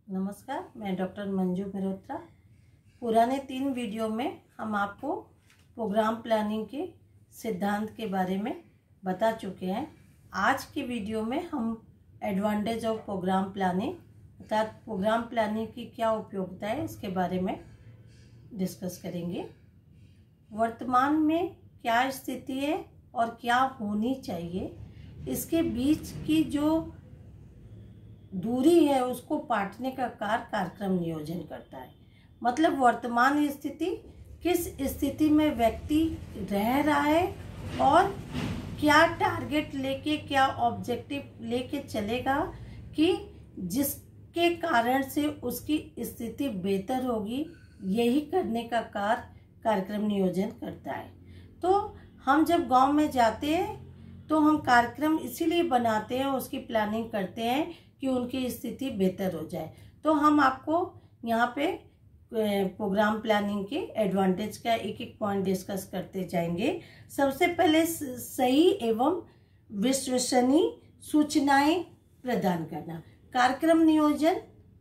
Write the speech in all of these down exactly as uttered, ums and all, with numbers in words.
नमस्कार, मैं डॉक्टर मंजू मेहरोत्रा। पुराने तीन वीडियो में हम आपको प्रोग्राम प्लानिंग के सिद्धांत के बारे में बता चुके हैं। आज की वीडियो में हम एडवांटेज ऑफ प्रोग्राम प्लानिंग अर्थात प्रोग्राम प्लानिंग की क्या उपयोगिता है इसके बारे में डिस्कस करेंगे। वर्तमान में क्या स्थिति है और क्या होनी चाहिए, इसके बीच की जो दूरी है उसको पाटने का कार्य कार्यक्रम नियोजन करता है। मतलब वर्तमान स्थिति, किस स्थिति में व्यक्ति रह रहा है और क्या टारगेट लेके, क्या ऑब्जेक्टिव लेके चलेगा कि जिसके कारण से उसकी स्थिति बेहतर होगी, यही करने का कार्य कार्यक्रम नियोजन करता है। तो हम जब गांव में जाते हैं तो हम कार्यक्रम इसीलिए बनाते हैं, उसकी प्लानिंग करते हैं कि उनकी स्थिति बेहतर हो जाए। तो हम आपको यहाँ पे प्रोग्राम प्लानिंग के एडवांटेज का एक एक पॉइंट डिस्कस करते जाएंगे। सबसे पहले सही एवं विश्वसनीय सूचनाएं प्रदान करना। कार्यक्रम नियोजन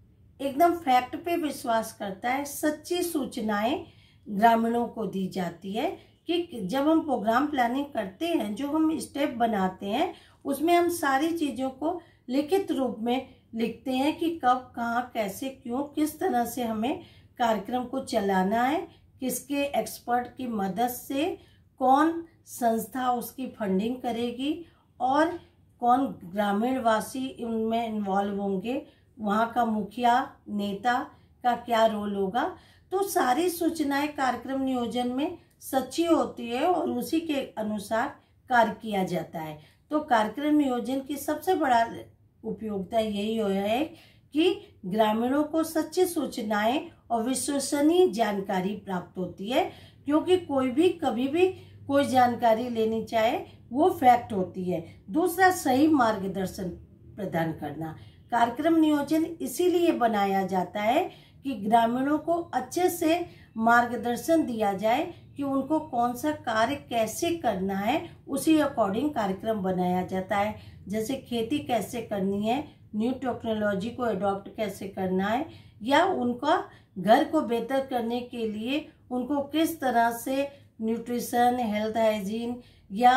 एकदम फैक्ट पे विश्वास करता है। सच्ची सूचनाएं ग्रामीणों को दी जाती है कि जब हम प्रोग्राम प्लानिंग करते हैं, जो हम स्टेप बनाते हैं, उसमें हम सारी चीज़ों को लिखित रूप में लिखते हैं कि कब, कहाँ, कैसे, क्यों, किस तरह से हमें कार्यक्रम को चलाना है, किसके एक्सपर्ट की मदद से, कौन संस्था उसकी फंडिंग करेगी और कौन ग्रामीण वासी उनमें इन्वॉल्व होंगे, वहाँ का मुखिया, नेता का क्या रोल होगा। तो सारी सूचनाएं कार्यक्रम नियोजन में सच्ची होती है और उसी के अनुसार कार्य किया जाता है। तो कार्यक्रम नियोजन की सबसे बड़ा उपयोगिता यही है कि ग्रामीणों को सच्ची सूचनाएं और विश्वसनीय जानकारी प्राप्त होती है, क्योंकि कोई भी कभी भी कोई जानकारी लेनी चाहे वो फैक्ट होती है। दूसरा, सही मार्गदर्शन प्रदान करना। कार्यक्रम नियोजन इसीलिए बनाया जाता है कि ग्रामीणों को अच्छे से मार्गदर्शन दिया जाए कि उनको कौन सा कार्य कैसे करना है, उसी अकॉर्डिंग कार्यक्रम बनाया जाता है। जैसे खेती कैसे करनी है, न्यू टेक्नोलॉजी को अडॉप्ट कैसे करना है, या उनका घर को बेहतर करने के लिए उनको किस तरह से न्यूट्रिशन, हेल्थ, हाइजीन या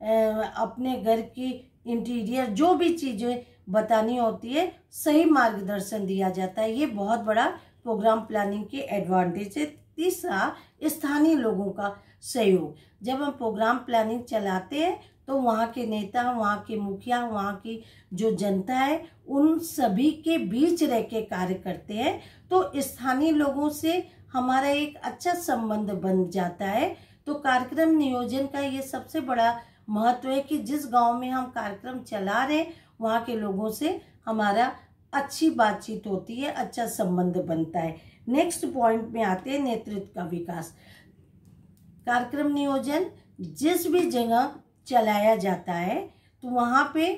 अपने घर की इंटीरियर जो भी चीज़ें बतानी होती है, सही मार्गदर्शन दिया जाता है। ये बहुत बड़ा प्रोग्राम प्लानिंग के एडवांटेज है। तीसरा, स्थानीय लोगों का सहयोग। जब हम प्रोग्राम प्लानिंग चलाते हैं तो वहाँ के नेता, वहाँ के मुखिया, वहाँ की जो जनता है, उन सभी के बीच रह के कार्य करते हैं। तो स्थानीय लोगों से हमारा एक अच्छा संबंध बन जाता है। तो कार्यक्रम नियोजन का ये सबसे बड़ा महत्व है कि जिस गांव में हम कार्यक्रम चला रहे हैं, वहाँ के लोगों से हमारा अच्छी बातचीत होती है, अच्छा संबंध बनता है। नेक्स्ट पॉइंट में आते हैं नेतृत्व का विकास। कार्यक्रम नियोजन जिस भी जगह चलाया जाता है तो वहाँ पे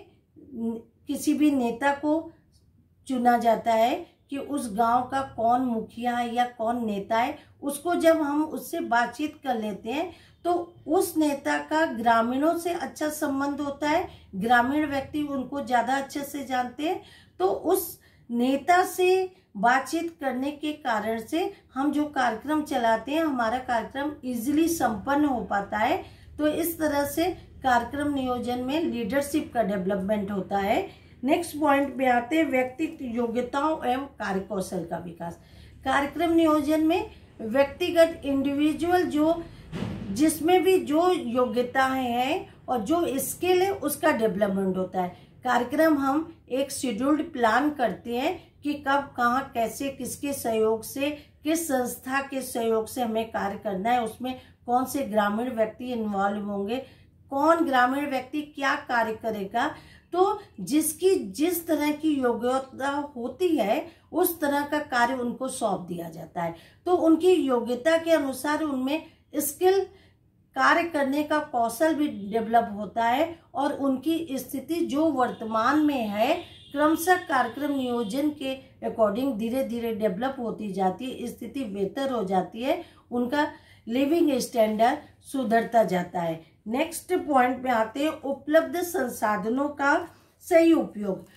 किसी भी नेता को चुना जाता है कि उस गांव का कौन मुखिया है या कौन नेता है। उसको जब हम उससे बातचीत कर लेते हैं तो उस नेता का ग्रामीणों से अच्छा संबंध होता है, ग्रामीण व्यक्ति उनको ज़्यादा अच्छे से जानते हैं। तो उस नेता से बातचीत करने के कारण से हम जो कार्यक्रम चलाते हैं, हमारा कार्यक्रम इजीली संपन्न हो पाता है। तो इस तरह से कार्यक्रम नियोजन में लीडरशिप का डेवलपमेंट होता है। नेक्स्ट पॉइंट में आते हैं व्यक्तिगत योग्यताओं एवं कार्यकौशल का विकास। कार्यक्रम नियोजन में व्यक्तिगत इंडिविजुअल जो जिसमें भी जो योग्यताएं हैं और जो स्किल है उसका डेवलपमेंट होता है। कार्यक्रम हम एक शेड्यूल्ड प्लान करते हैं कि कब, कहाँ, कैसे, किसके सहयोग से, किस संस्था के सहयोग से हमें कार्य करना है, उसमें कौन से ग्रामीण व्यक्ति इन्वॉल्व होंगे, कौन ग्रामीण व्यक्ति क्या कार्य करेगा। तो जिसकी जिस तरह की योग्यता होती है उस तरह का कार्य उनको सौंप दिया जाता है। तो उनकी योग्यता के अनुसार उनमें स्किल, कार्य करने का कौशल भी डेवलप होता है और उनकी स्थिति जो वर्तमान में है क्रमशः कार्यक्रम नियोजन के अकॉर्डिंग धीरे धीरे डेवलप होती जाती है, स्थिति बेहतर हो जाती है, उनका लिविंग स्टैंडर्ड सुधरता जाता है। नेक्स्ट पॉइंट में आते हैं उपलब्ध संसाधनों का सही उपयोग।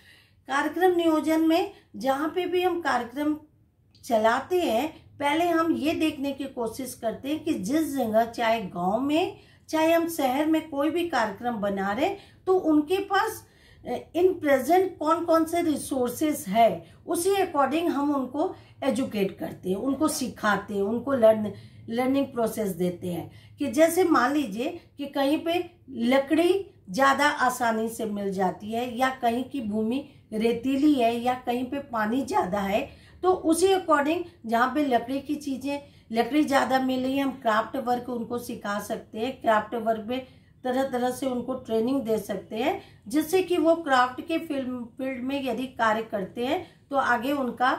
कार्यक्रम नियोजन में जहाँ पे भी हम कार्यक्रम चलाते हैं, पहले हम ये देखने की कोशिश करते हैं कि जिस जगह, चाहे गांव में चाहे हम शहर में कोई भी कार्यक्रम बना रहे, तो उनके पास इन प्रेजेंट कौन कौन से रिसोर्सेज है, उसी अकॉर्डिंग हम उनको एजुकेट करते हैं, उनको सिखाते हैं, उनको लर्न लर्निंग प्रोसेस देते हैं। कि जैसे मान लीजिए कि कहीं पे लकड़ी ज़्यादा आसानी से मिल जाती है, या कहीं की भूमि रेतीली है, या कहीं पे पानी ज़्यादा है, तो उसी अकॉर्डिंग जहाँ पे लकड़ी की चीज़ें लकड़ी ज़्यादा मिल रही है, हम क्राफ्ट वर्क उनको सिखा सकते हैं। क्राफ्ट वर्क में तरह तरह से उनको ट्रेनिंग दे सकते हैं, जिससे कि वो क्राफ्ट के फील्ड फील्ड में यदि कार्य करते हैं तो आगे उनका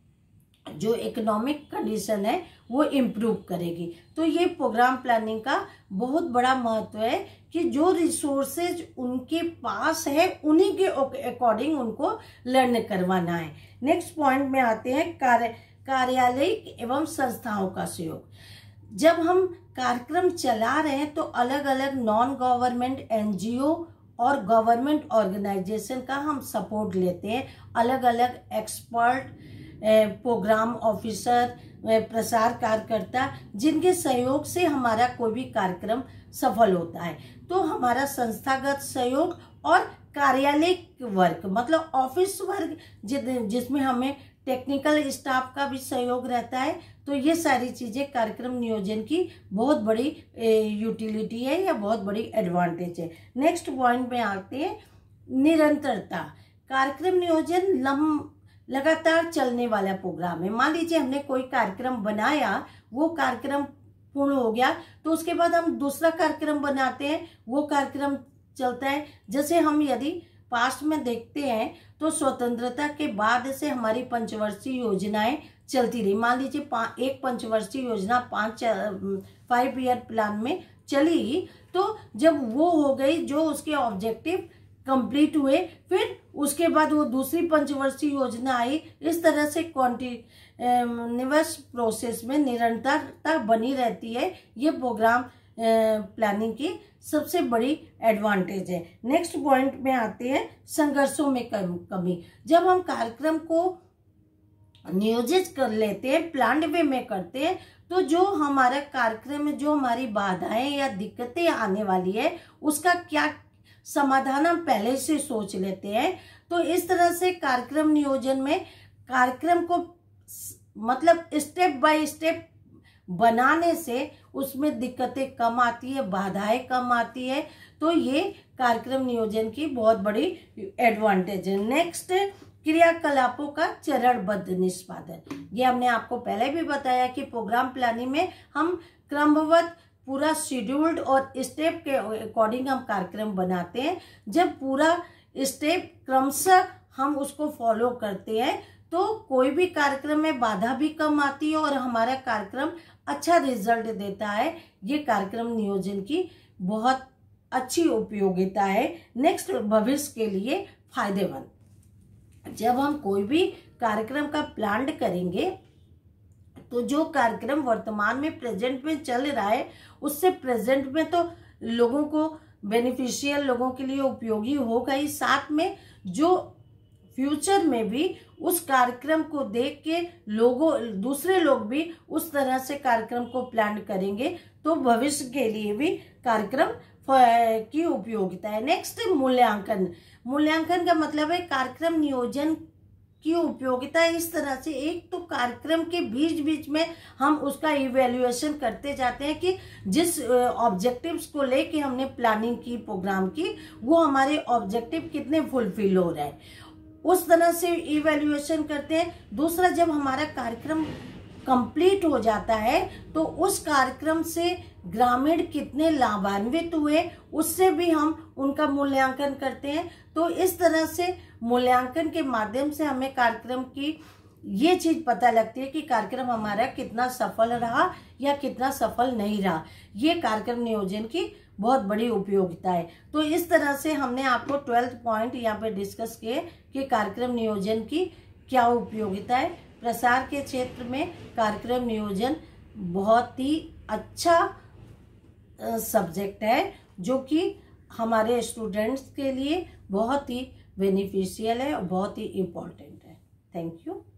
जो इकोनॉमिक कंडीशन है वो इम्प्रूव करेगी। तो ये प्रोग्राम प्लानिंग का बहुत बड़ा महत्व है कि जो रिसोर्सेज उनके पास है उन्हीं के अकॉर्डिंग उनको लर्न करवाना है। नेक्स्ट पॉइंट में आते हैं कार्य कार्यालय एवं संस्थाओं का सहयोग। जब हम कार्यक्रम चला रहे हैं तो अलग अलग नॉन गवर्नमेंट एनजीओ और गवर्नमेंट ऑर्गेनाइजेशन का हम सपोर्ट लेते हैं। अलग अलग एक्सपर्ट, प्रोग्राम ऑफिसर, प्रसार कार्यकर्ता, जिनके सहयोग से हमारा कोई भी कार्यक्रम सफल होता है। तो हमारा संस्थागत सहयोग और कार्यालय वर्क मतलब ऑफिस वर्क, जिसमें हमें टेक्निकल स्टाफ का भी सहयोग रहता है। तो ये सारी चीजें कार्यक्रम नियोजन की बहुत बड़ी यूटिलिटी है या बहुत बड़ी एडवांटेज है। नेक्स्ट पॉइंट में आते हैं निरंतरता। कार्यक्रम नियोजन लम लगातार चलने वाला प्रोग्राम है। मान लीजिए हमने कोई कार्यक्रम बनाया, वो कार्यक्रम पूर्ण हो गया, तो उसके बाद हम दूसरा कार्यक्रम बनाते हैं, वो कार्यक्रम चलता है। जैसे हम यदि पास्ट में देखते हैं तो स्वतंत्रता के बाद से हमारी पंचवर्षीय योजनाएं चलती रही। मान लीजिए एक पंचवर्षीय योजना पांच फाइव ईयर प्लान में चली, तो जब वो हो गई, जो उसके ऑब्जेक्टिव कंप्लीट हुए, फिर उसके बाद वो दूसरी पंचवर्षीय योजना आई। इस तरह से कॉन्टिन्यूअस प्रोसेस में निरंतरता बनी रहती है। ये प्रोग्राम प्लानिंग की सबसे बड़ी एडवांटेज है। नेक्स्ट पॉइंट में आते हैं संघर्षों में कमी। जब हम कार्यक्रम को नियोजित कर लेते हैं, प्लान्ड वे में करते हैं, तो जो हमारा कार्यक्रम में जो हमारी बाधाएं या दिक्कतें आने वाली है, उसका क्या समाधान हम पहले से सोच लेते हैं। तो इस तरह से कार्यक्रम नियोजन में कार्यक्रम को मतलब स्टेप बाय स्टेप बनाने से उसमें दिक्कतें कम आती है, बाधाएं कम आती है। तो ये कार्यक्रम नियोजन की बहुत बड़ी एडवांटेज है। नेक्स्ट, क्रियाकलापों का चरणबद्ध निष्पादन। ये हमने आपको पहले भी बताया कि प्रोग्राम प्लानिंग में हम क्रमबद्ध पूरा शेड्यूल्ड और स्टेप के अकॉर्डिंग हम कार्यक्रम बनाते हैं। जब पूरा स्टेप क्रमशः हम उसको फॉलो करते हैं तो कोई भी कार्यक्रम में बाधा भी कम आती है और हमारा कार्यक्रम अच्छा रिजल्ट देता है। ये कार्यक्रम नियोजन की बहुत अच्छी उपयोगिता है। नेक्स्ट, भविष्य के लिए फायदेमंद। जब हम कोई भी कार्यक्रम का प्लान करेंगे तो जो कार्यक्रम वर्तमान में प्रेजेंट में चल रहा है, उससे प्रेजेंट में तो लोगों को बेनिफिशियल, लोगों के लिए उपयोगी होगा ही, साथ में जो फ्यूचर में भी उस कार्यक्रम को देख के लोगों दूसरे लोग भी उस तरह से कार्यक्रम को प्लान करेंगे, तो भविष्य के लिए भी कार्यक्रम की उपयोगिता है। नेक्स्ट, मूल्यांकन। मूल्यांकन का मतलब है कार्यक्रम नियोजन की उपयोगिता इस तरह से, एक तो कार्यक्रम के बीच बीच में हम उसका इवैल्यूएशन करते जाते हैं कि जिस ऑब्जेक्टिव्स को लेके हमने प्लानिंग की प्रोग्राम की, वो हमारे ऑब्जेक्टिव कितने फुलफिल हो रहे हैं, उस तरह से इवैल्यूएशन करते हैं। दूसरा, जब हमारा कार्यक्रम कंप्लीट हो जाता है तो उस कार्यक्रम से ग्रामीण कितने लाभान्वित हुए, उससे भी हम उनका मूल्यांकन करते हैं। तो इस तरह से मूल्यांकन के माध्यम से हमें कार्यक्रम की ये चीज पता लगती है कि कार्यक्रम हमारा कितना सफल रहा या कितना सफल नहीं रहा। ये कार्यक्रम नियोजन की बहुत बड़ी उपयोगिता है। तो इस तरह से हमने आपको ट्वेल्थ पॉइंट यहाँ पे डिस्कस किए कि कार्यक्रम नियोजन की क्या उपयोगिता है। प्रसार के क्षेत्र में कार्यक्रम नियोजन बहुत ही अच्छा सब्जेक्ट है, जो कि हमारे स्टूडेंट्स के लिए बहुत ही बेनिफिशियल है और बहुत ही इम्पोर्टेंट है। Thank you.